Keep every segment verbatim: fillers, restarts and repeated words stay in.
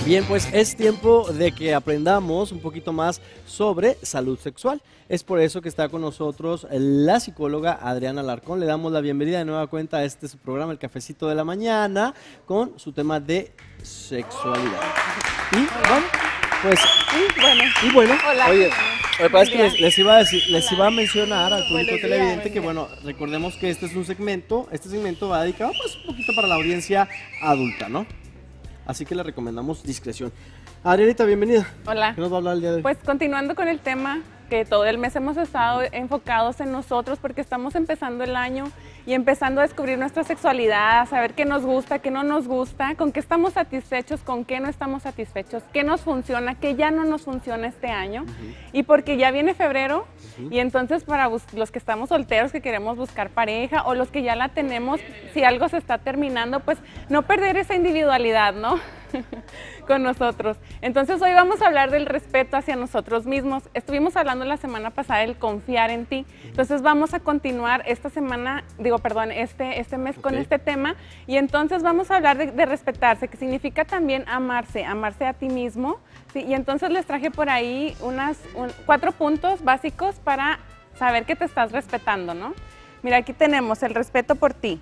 Bien, pues es tiempo de que aprendamos un poquito más sobre salud sexual. Es por eso que está con nosotros la psicóloga Adriana Alarcón. Le damos la bienvenida de nueva cuenta a este su programa, El Cafecito de la Mañana, con su tema de sexualidad. Y bueno, pues... Y bueno, y bueno hola. Oye, lo que pasa es que les, les iba a decir, les Hola. iba a mencionar al público Buenos televidente días, que buen bueno, recordemos que este es un segmento, este segmento va dedicado pues un poquito para la audiencia adulta, ¿no? Así que le recomendamos discreción. Adrianita, bienvenida. Hola. ¿Qué nos va a hablar el día de hoy? Pues continuando con el tema que todo el mes hemos estado enfocados en nosotros porque estamos empezando el año y empezando a descubrir nuestra sexualidad, a saber qué nos gusta, qué no nos gusta, con qué estamos satisfechos, con qué no estamos satisfechos, qué nos funciona, qué ya no nos funciona este año. Uh-huh. Y porque ya viene febrero, uh-huh. y entonces para los que estamos solteros, que queremos buscar pareja, o los que ya la tenemos, si algo se está terminando, pues no perder esa individualidad, ¿no? Con nosotros. Entonces hoy vamos a hablar del respeto hacia nosotros mismos. Estuvimos hablando la semana pasada del confiar en ti. Entonces vamos a continuar esta semana, digo, perdón, este, este mes okay. con este tema. Y entonces vamos a hablar de, de respetarse, que significa también amarse, amarse a ti mismo. ¿Sí? Y entonces les traje por ahí unas, un, cuatro puntos básicos para saber que te estás respetando, ¿no? Mira, aquí tenemos el respeto por ti.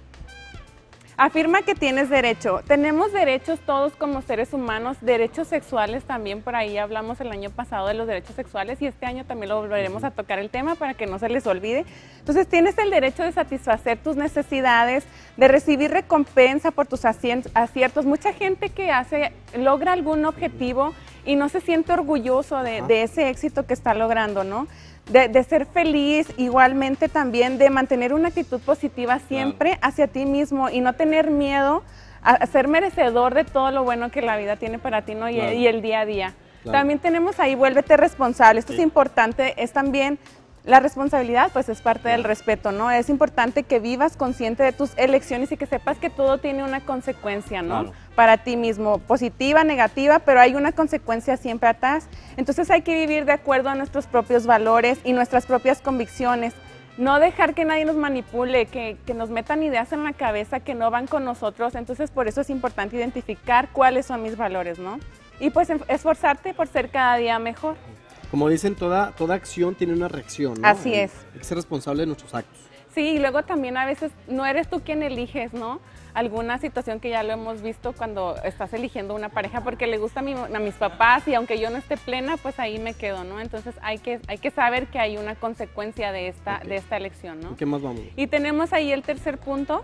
Afirma que tienes derecho. Tenemos derechos todos como seres humanos, derechos sexuales también, por ahí hablamos el año pasado de los derechos sexuales y este año también lo volveremos a tocar el tema para que no se les olvide. Entonces tienes el derecho de satisfacer tus necesidades, de recibir recompensa por tus aciertos. Mucha gente que hace, logra algún objetivo y no se siente orgulloso de, de ese éxito que está logrando, ¿no? De, de ser feliz, igualmente también de mantener una actitud positiva siempre claro. hacia ti mismo y no tener miedo a, a ser merecedor de todo lo bueno que la vida tiene para ti, ¿no? Y, claro. y el día a día. Claro. También tenemos ahí, vuélvete responsable. Esto sí. es importante, es también la responsabilidad, pues es parte claro. del respeto, ¿no? Es importante que vivas consciente de tus elecciones y que sepas que todo tiene una consecuencia, ¿no? Claro. Para ti mismo, positiva, negativa, pero hay una consecuencia siempre atrás. Entonces hay que vivir de acuerdo a nuestros propios valores y nuestras propias convicciones. No dejar que nadie nos manipule, que, que nos metan ideas en la cabeza que no van con nosotros. Entonces por eso es importante identificar cuáles son mis valores, ¿no? Y pues esforzarte por ser cada día mejor. Como dicen, toda, toda acción tiene una reacción, ¿no? Así es. Hay que ser responsable de nuestros actos. Sí, y luego también a veces no eres tú quien eliges, ¿no? Alguna situación que ya lo hemos visto cuando estás eligiendo una pareja porque le gusta a, mi, a mis papás y aunque yo no esté plena, pues ahí me quedo, ¿no? Entonces hay que, hay que saber que hay una consecuencia de esta, okay. de esta elección, ¿no? ¿Y qué más vamos? Y tenemos ahí el tercer punto,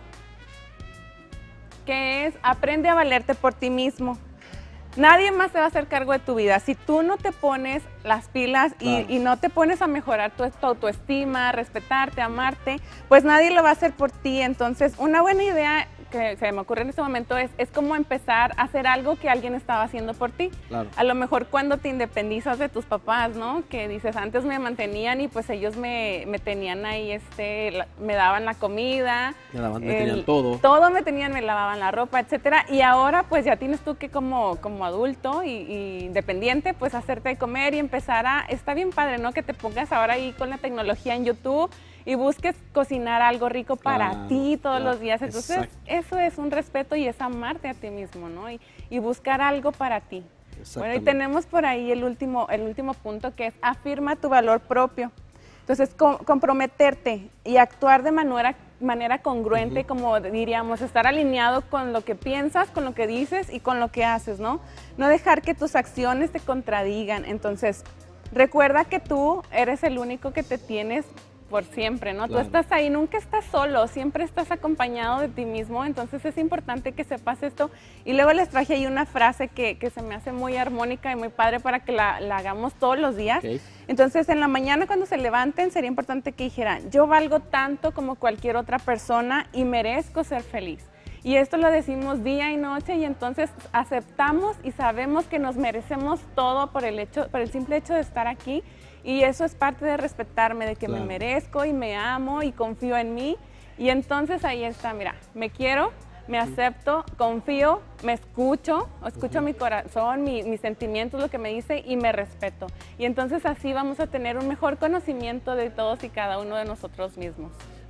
que es aprende a valerte por ti mismo. Nadie más se va a hacer cargo de tu vida. Si tú no te pones las pilas y, claro. y no te pones a mejorar tu, tu autoestima, respetarte, amarte, pues nadie lo va a hacer por ti. Entonces, una buena idea que se me ocurre en este momento es, es como empezar a hacer algo que alguien estaba haciendo por ti. Claro. A lo mejor cuando te independizas de tus papás, ¿no? Que dices, antes me mantenían y pues ellos me, me tenían ahí, este, la, me daban la comida. Me, daban, me el, tenían todo. Todo me tenían, me lavaban la ropa, etcétera. Y ahora pues ya tienes tú que como, como adulto y, y independiente, pues hacerte de comer y empezar a, está bien padre, ¿no? Que te pongas ahora ahí con la tecnología en YouTube y busques cocinar algo rico para claro, ti todos claro, los días. Entonces, exacto. eso es un respeto y es amarte a ti mismo, ¿no? Y, y buscar algo para ti. Bueno, y tenemos por ahí el último, el último punto que es afirma tu valor propio. Entonces, com comprometerte y actuar de manera, manera congruente, uh-huh. como diríamos, estar alineado con lo que piensas, con lo que dices y con lo que haces, ¿no? No dejar que tus acciones te contradigan. Entonces, recuerda que tú eres el único que te tienes por siempre, ¿no? Claro. Tú estás ahí, nunca estás solo, siempre estás acompañado de ti mismo, entonces es importante que sepas esto. Y luego les traje ahí una frase que, que se me hace muy armónica y muy padre para que la, la hagamos todos los días. Okay. Entonces, en la mañana cuando se levanten, sería importante que dijeran, yo valgo tanto como cualquier otra persona y merezco ser feliz. Y esto lo decimos día y noche y entonces aceptamos y sabemos que nos merecemos todo por el, hecho, por el simple hecho de estar aquí. Y eso es parte de respetarme, de que claro. me merezco y me amo y confío en mí. Y entonces ahí está, mira, me quiero, me acepto, confío, me escucho, escucho uh-huh. mi corazón, mi, mis sentimientos, lo que me dice y me respeto. Y entonces así vamos a tener un mejor conocimiento de todos y cada uno de nosotros mismos.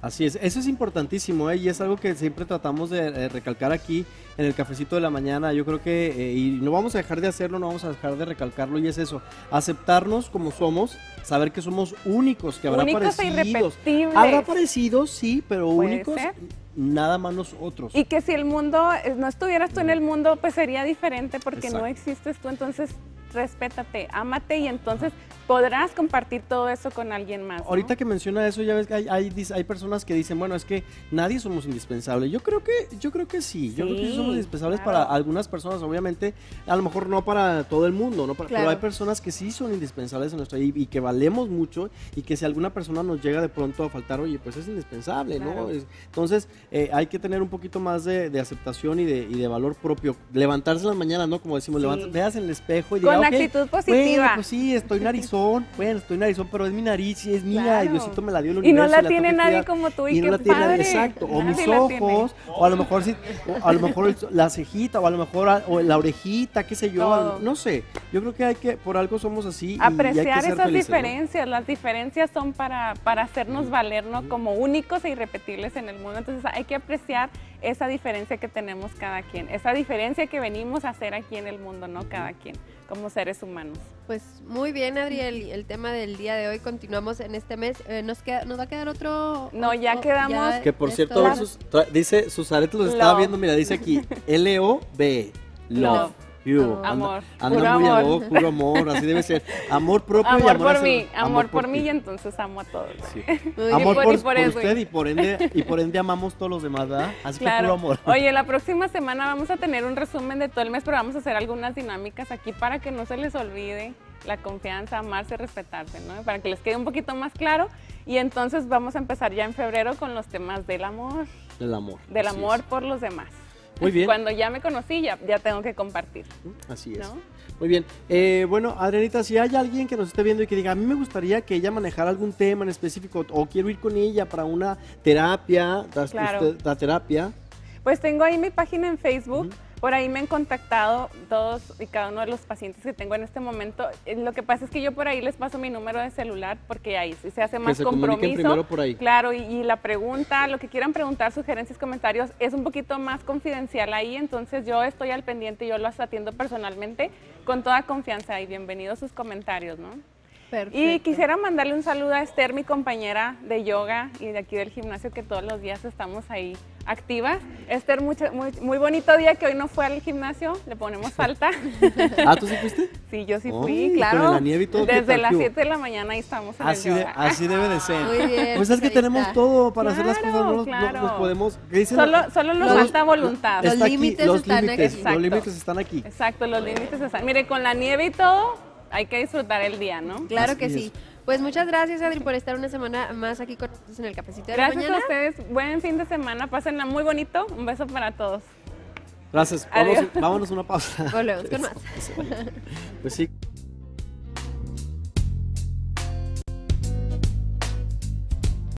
Así es, eso es importantísimo, ¿eh? Y es algo que siempre tratamos de eh, recalcar aquí en el cafecito de la mañana. Yo creo que, eh, y no vamos a dejar de hacerlo, no vamos a dejar de recalcarlo, y es eso, aceptarnos como somos, saber que somos únicos, que habrá Únicos e parecidos. irrepetibles. Habrá parecidos, sí, pero Puede únicos, ser. nada más nosotros. Y que si el mundo, eh, no estuvieras tú en el mundo, pues sería diferente porque Exacto. no existes tú, entonces respétate, ámate y entonces podrás compartir todo eso con alguien más, ¿no? Ahorita que menciona eso, ya ves que hay, hay, dis- hay personas que dicen, bueno, es que nadie somos indispensables. Yo creo que, yo creo que sí, yo creo que sí Sí, somos indispensables claro. para algunas personas, obviamente, a lo mejor no para todo el mundo, ¿no? Para- Claro. Pero hay personas que sí son indispensables en nuestra vida y, y que valemos mucho, y que si alguna persona nos llega de pronto a faltar, oye, pues es indispensable, ¿no? Claro. Es- entonces, eh, hay que tener un poquito más de, de aceptación y de, y de valor propio. Levantarse en las mañanas, ¿no? Como decimos, Sí. levanta- veas en el espejo y Con diga, "Ok, actitud positiva". bueno, pues sí, estoy narizón, bueno, estoy narizón, pero es mi nariz y es mía, Claro. y Diosito me la dio el Y no universo. la tengo tiene que nadie cuidar. como tú, y no qué la tiene nadie, padre. exacto, o Nadie mis la tiene. ojos, o a lo mejor sí, o a lo mejor el- la cejita, o a lo mejor a- o la orejita, qué sé yo, Todo. no sé. Yo creo que hay que, por algo somos así, y hay que Apreciar ser esas felices, ¿no? diferencias, las diferencias son para, para hacernos valer, ¿no? Como únicos e irrepetibles en el mundo, entonces hay que apreciar esa diferencia que tenemos cada quien, esa diferencia que venimos a hacer aquí en el mundo, ¿no? Cada quien, como seres humanos. Pues muy bien, Adriel, el tema del día de hoy, continuamos en este mes. Eh, nos, queda, ¿Nos va a quedar otro? No, ya o- quedamos. Que por es cierto, todo? a ver, sus- tra- dice, sus aretes los estaba Love. viendo, mira, dice aquí, L O B, love. Love. You. Amor. Anda- Amor. Anda Puro muy amor. amor, puro amor, así debe ser. Amor propio y Amor amor por hacia- mí, amor por mí ti. y entonces amo a todos. Sí. Muy Amor bien. por, Y por por eso. usted y por ende y por ende amamos todos los demás, ¿verdad? Así que puro Claro. amor. Oye, la próxima semana vamos a tener un resumen de todo el mes, pero vamos a hacer algunas dinámicas aquí para que no se les olvide la confianza, amarse, respetarse, ¿no? Para que les quede un poquito más claro. Y entonces vamos a empezar ya en febrero con los temas del amor, El amor. del así amor es. por los demás. Muy bien. Cuando ya me conocí, ya, ya tengo que compartir. Así es. ¿No? Muy bien. Eh, bueno, Adrianita, si hay alguien que nos esté viendo y que diga, a mí me gustaría que ella manejara algún tema en específico, o quiero ir con ella para una terapia, das Claro. usted la terapia. Pues tengo ahí mi página en Facebook, por ahí me han contactado todos y cada uno de los pacientes que tengo en este momento. Eh, Lo que pasa es que yo por ahí les paso mi número de celular porque ahí sí se hace más se comuniquen compromiso. primero por ahí. Claro, y, y la pregunta, lo que quieran preguntar, sugerencias, comentarios, es un poquito más confidencial ahí, entonces yo estoy al pendiente, yo los atiendo personalmente con toda confianza y bienvenidos sus comentarios, ¿no? Perfecto. Y quisiera mandarle un saludo a Esther, mi compañera de yoga y de aquí del gimnasio, que todos los días estamos ahí activas. Esther, mucho, muy, muy bonito día que hoy no fue al gimnasio, le ponemos falta. Ah, ¿tú sí fuiste? Sí, yo sí Ay, fui, con claro. la nieve y todo, ¿qué Desde tal? las ¿Qué hubo? siete de la mañana ahí estamos en Así, el de, yoga. así debe de ser. Muy bien, Pues es que ahí tenemos está. todo para hacer las Claro, cosas, no, nos- no claro. nos podemos... ¿qué dicen? Solo, solo nos Los- falta voluntad. Los Está aquí, límites los están límites, aquí. Los Exacto. límites están aquí. Exacto, los límites están. Mire, con la nieve y todo, hay que disfrutar el día, ¿no? Claro Así que es. sí. Pues muchas gracias, Adri, por estar una semana más aquí con nosotros en el Cafecito de la Gracias Mañana. a ustedes, buen fin de semana, pásenla muy bonito, un beso para todos. Gracias. Vamos, Adiós. vámonos a una pausa. Volvemos con más. Pues sí.